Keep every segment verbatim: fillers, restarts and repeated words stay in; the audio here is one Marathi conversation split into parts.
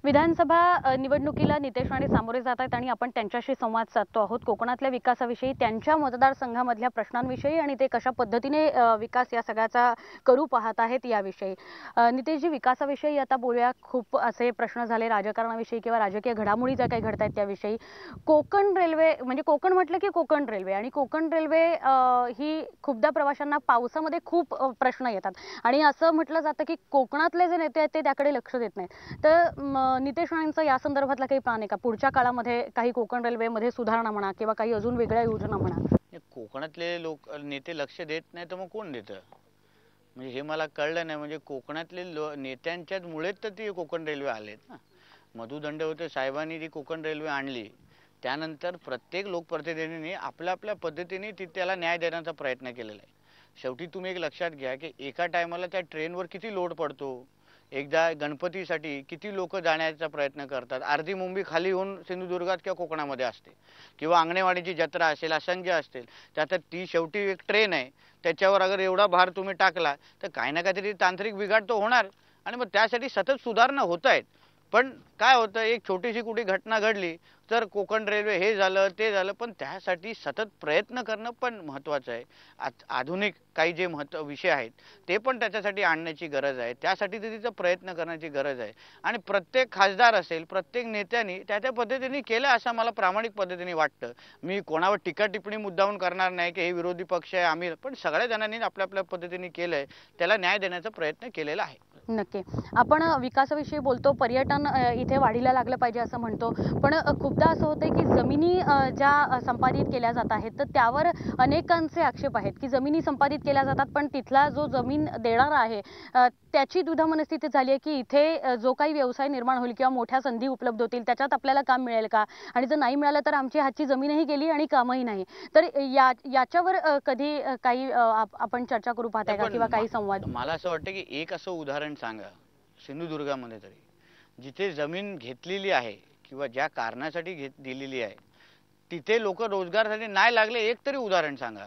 विधानसभा अ, निवडणुकीला नितेश राणे सामोरे जात आहेत आणि आपण त्यांच्याशी संवाद साधतो आहोत कोकणातल्या विकासाविषयी, त्यांच्या मतदारसंघामधल्या प्रश्नांविषयी आणि ते कशा पद्धतीने अ, विकास या सगळ्याचा करू पाहत आहेत याविषयी. अ, नितेशजी, विकासाविषयी आता बोलूया. खूप असे प्रश्न झाले राजकारणाविषयी किंवा राजकीय घडामोडी ज्या काही घडत आहेत त्याविषयी. कोकण रेल्वे म्हणजे कोकण म्हटलं की कोकण रेल्वे आणि कोकण रेल्वे अ, ही खूपदा प्रवाशांना पावसामध्ये खूप अ, प्रश्न येतात आणि असं म्हटलं जातं की कोकणातले जे नेते आहेत ते त्याकडे लक्ष देत नाहीत. तर म, नितेश राणेंचा या संदर्भातला काही प्लॅन आहे का? पुढच्या काळामध्ये काही कोकण रेल्वेमध्ये सुधारणा म्हणा किंवा काही अजून वेगळ्या योजना म्हणा. कोकणातले लोक नेते लक्ष देत नाही तर मग कोण देतं? म्हणजे हे मला कळलं नाही. म्हणजे कोकणातले नेत्यांच्याच मुळेच तर ती कोकण रेल्वे आलेत ना. मधु दंडवते साहेबांनी ती कोकण रेल्वे आणली, त्यानंतर प्रत्येक लोकप्रतिनिधींनी आपल्या आपल्या पद्धतीने ती त्याला न्याय देण्याचा प्रयत्न केलेला आहे. शेवटी तुम्ही एक लक्षात घ्या की एका टायमाला त्या ट्रेनवर किती लोड पडतो. एकदा गणपतीसाठी किती लोक जाण्याचा प्रयत्न करतात. अर्धी मुंबई खाली येऊन सिंधुदुर्गात किंवा कोकणामध्ये असते, किंवा अंगणेवाडीची जत्रा असेल, असंख्य असतील, त्यात ती शेवटी एक ट्रेन आहे. त्याच्यावर अगर एवढा भार तुम्ही टाकला तर काही ना काहीतरी तांत्रिक बिघाड तो होणार आणि मग त्यासाठी सतत सुधारणा होत आहेत. पण काय होतं, एक छोटीशी कुठे घटना घडली तर कोकण रेल्वे हे झालं ते झालं, पण त्यासाठी सतत प्रयत्न करणं पण महत्त्वाचं आहे. आधुनिक काही जे महत्त्व विषय आहेत ते पण त्याच्यासाठी आणण्याची गरज आहे. त्यासाठी तिचा प्रयत्न करण्याची गरज आहे आणि प्रत्येक खासदार असेल, प्रत्येक नेत्यांनी त्या त्या पद्धतीने केलं असं मला प्रामाणिक पद्धतीने वाटतं. मी कोणावर टीका टिप्पणी मुद्दाहून करणार नाही की हे विरोधी पक्ष आहे आम्ही, पण सगळ्या जणांनी आपल्या आपल्या पद्धतीने केलंय, त्याला न्याय देण्याचा प्रयत्न केलेला आहे. नक्की. आपण विकासाविषयी बोलतो, पर्यटन इथे वाढीला लागलं पाहिजे असं म्हणतो, पण खूपदा असं होतं की जमिनी ज्या संपादित केल्या जात आहेत तर त्यावर अनेकांचे आक्षेप आहेत की जमिनी संपादित केल्या जातात पण तिथला जो जमीन देणारा आहे त्याची दुधा मनस्थिती झाली आहे की इथे जो काही व्यवसाय निर्माण होईल किंवा मोठ्या संधी उपलब्ध होतील त्याच्यात आपल्याला काम मिळेल का, आणि जर नाही मिळालं तर आमची हातची जमीनही गेली आणि कामही नाही. तर या याच्यावर कधी काही आपण चर्चा करू पाहताय का किंवा काही संवाद? मला असं वाटतं की एक असं उदाहरण सांगा सिंधुदुर्गामध्ये तरी, जिथे जमीन घेतलेली आहे किंवा ज्या कारणासाठी घेत दिलेली आहे तिथे लोक रोजगारासाठी नाही लागले, एक तरी उदाहरण सांगा.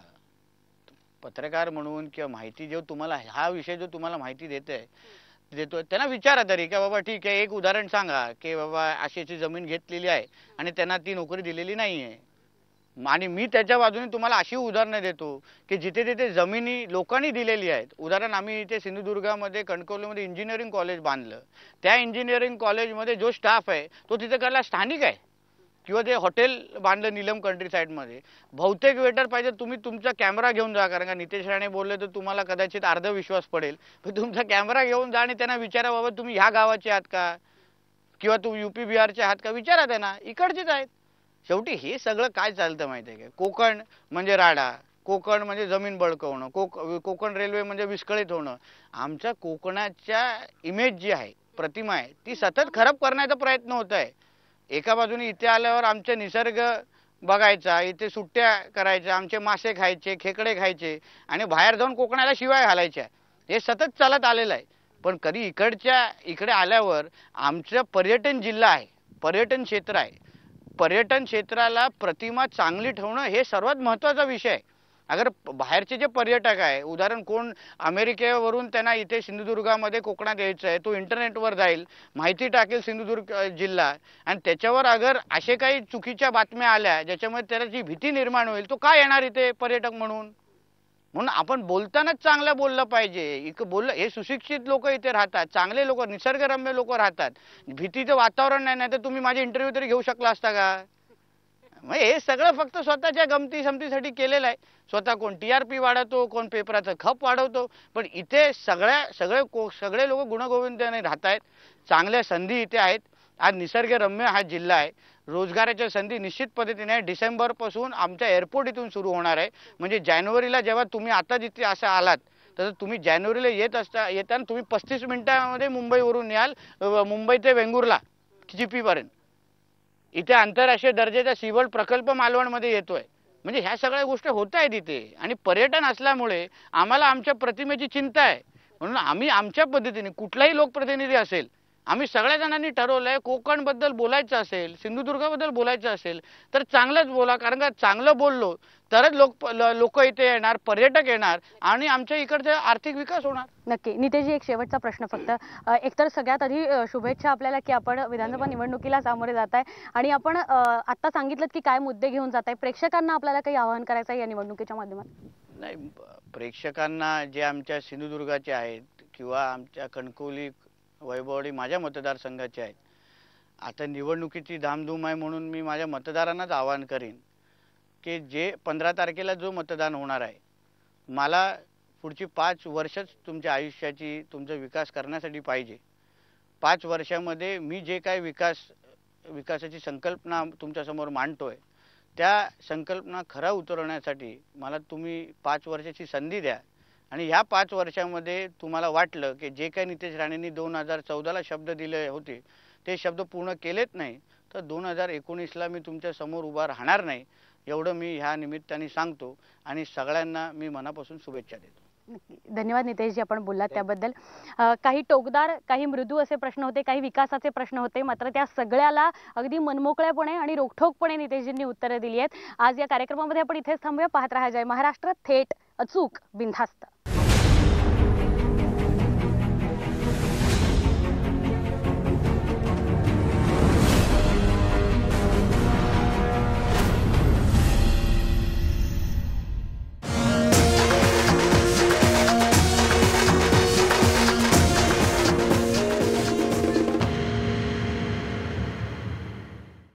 पत्रकार म्हणून किंवा माहिती जो तुम्हाला हा विषय जो तुम्हाला माहिती देते देतो त्यांना विचारा तरी की बाबा ठीक आहे, एक उदाहरण सांगा की बाबा अशीची जमीन घेतलेली आहे आणि त्यांना ती नोकरी दिलेली नाही आहे. आणि मी त्याच्या बाजूने तुम्हाला अशी उदाहरणं देतो की जिथे तिथे जमिनी लोकांनी दिलेली आहेत. उदाहरण, आम्ही इथे सिंधुदुर्गामध्ये कणकवलीमध्ये इंजिनिअरिंग कॉलेज बांधलं. त्या इंजिनिअरिंग कॉलेजमध्ये जो स्टाफ आहे तो तिथे करायला स्थानिक आहे, किंवा ते हॉटेल बांधलं नीलम कंट्री साईडमध्ये. बहुतेक वेटर पाहिजे तुम्ही तुमचा कॅमेरा घेऊन जा, कारण का नितेश राणे बोलले तर तुम्हाला कदाचित अर्ध विश्वास पडेल, पण तुमचा कॅमेरा घेऊन जा आणि त्यांना विचारा बाबा तुम्ही ह्या गावाचे आहात का किंवा तुम्ही युपी बिहारचे आहात का, विचारा त्यांना, इकडचेच आहेत. शेवटी हे सगळं काय चालतं माहिती आहे का? कोकण म्हणजे राडा, कोकण म्हणजे जमीन बळकवणं, कोक कोकण रेल्वे म्हणजे विस्कळीत होणं. आमच्या कोकणाच्या इमेज जी आहे, प्रतिमा आहे, ती सतत खराब करण्याचा प्रयत्न होत आहे. एका बाजूने इथे आल्यावर आमचे निसर्ग बघायचा, इथे सुट्ट्या करायच्या, आमचे मासे खायचे, खेकडे खायचे आणि बाहेर जाऊन कोकणाला शिवाय घालायच्या, हे सतत चालत आलेलं आहे. पण कधी इकडच्या इकडे आल्यावर आमचं पर्यटन जिल्हा आहे, पर्यटन क्षेत्र आहे, पर्यटन क्षेत्राला प्रतिमा चांगली ठेवणं हे सर्वात महत्त्वाचा विषय आहे. अगर बाहेरचे जे पर्यटक आहे, उदाहरण कोण अमेरिकेवरून त्यांना इथे सिंधुदुर्गामध्ये कोकणात यायचं आहे, तो इंटरनेटवर जाईल, माहिती टाकेल सिंधुदुर्ग जिल्हा, आणि त्याच्यावर अगर असे काही चुकीच्या बातम्या आल्या ज्याच्यामुळे त्याला जी भीती निर्माण होईल, तो काय येणार इथे पर्यटक म्हणून. म्हणून आपण बोलतानाच चांगलं बोललं पाहिजे. इकडं बोललं, हे सुशिक्षित लोक इथे राहतात, चांगले लोक, निसर्गरम्य लोक राहतात, भीतीचं वातावरण नाही. नाही तर तुम्ही माझे इंटरव्ह्यू तरी घेऊ शकला असता का? मग हे सगळं फक्त स्वतःच्या गमती समतीसाठी केलेलं आहे. स्वतः कोण टी आर पी वाढवतो, कोण पेपराचं खप वाढवतो, पण इथे सगळ्या सगळे सगळे लोक गुणगोविंदाने राहत आहेत. चांगल्या संधी इथे आहेत. आज निसर्गरम्य हा जिल्हा आहे. रोजगाराच्या संधी निश्चित पद्धतीने आहे. डिसेंबरपासून आमच्या एअरपोर्ट इथून सुरू होणार आहे. म्हणजे जानेवारीला जेव्हा तुम्ही आता जिथे असं आलात तसं तुम्ही जानेवारीला येत असता येताना तुम्ही पस्तीस मिनिटांमध्ये मुंबईवरून याल, मुंबई ते वेंगुर्ला जीपीपर्यंत. इथे आंतरराष्ट्रीय दर्जाचा सीवर्ल्ड प्रकल्प मालवणमध्ये येतोय. म्हणजे ह्या सगळ्या गोष्टी होत आहेत इथे, आणि पर्यटन असल्यामुळे आम्हाला आमच्या प्रतिमेची चिंता आहे. म्हणून आम्ही आमच्या पद्धतीने, कुठलाही लोकप्रतिनिधी असेल, आम्ही सगळ्या जणांनी ठरवलंय कोकण बद्दल बोलायचं असेल, सिंधुदुर्गाबद्दल बोलायचं असेल तर चांगलंच बोला, कारण का चांगलं बोललो तरच लोक लोक इथे येणार, पर्यटक येणार आणि आमच्या इकडचा आर्थिक विकास होणार. नक्की. नितेशजी, एक शेवटचा प्रश्न फक्त. अ, एकतर सगळ्यात आधी अ, शुभेच्छा आपल्याला की आपण विधानसभा निवडणुकीला सामोरे जात आहे आणि आपण अ, आता सांगितलं की काय मुद्दे घेऊन जात आहे. प्रेक्षकांना आपल्याला काही आवाहन करायचं आहे या निवडणुकीच्या माध्यमातून? नाही, प्रेक्षकांना जे आमच्या सिंधुदुर्गाचे आहेत किंवा आमच्या कणकवली, वैभववाडी माझ्या मतदारसंघाचे आहेत, आता निवडणुकीची धामधूम आहे म्हणून मी माझ्या मतदारांनाच आवाहन करीन की जे पंधरा तारखेला जो मतदान होणार आहे, मला पुढची पाच वर्षच तुमच्या आयुष्याची, तुमचा विकास करण्यासाठी पाहिजे. पाच वर्षामध्ये मी जे काय विकास विकासाची संकल्पना तुमच्यासमोर मांडतोय त्या संकल्पना खरा उतरवण्यासाठी मला तुम्ही पाच वर्षाची संधी द्या. आणि ह्या पाच वर्षामध्ये तुम्हाला वाटलं की जे काही नितेश राणेंनी दोन हजार चौदाला शब्द दिले होते ते शब्द पूर्ण केलेच नाही, तर दोन हजार एकोणीसला मी तुमच्या समोर उभा राहणार नाही, एवढं मी ह्या निमित्ताने सांगतो आणि सगळ्यांना मी मनापासून शुभेच्छा देतो. नक्की. धन्यवाद नितेशजी, आपण बोललात त्याबद्दल. अ, काही टोकदार, काही मृदू असे प्रश्न होते, काही विकासाचे प्रश्न होते, मात्र त्या सगळ्याला अगदी मनमोकळेपणे आणि रोखठोकपणे नितेशजींनी उत्तरं दिली आहेत. आज या कार्यक्रमामध्ये आपण इथेच थांबूया. पाहत राहा जय महाराष्ट्र, थेट, अचूक, बिनधास्त.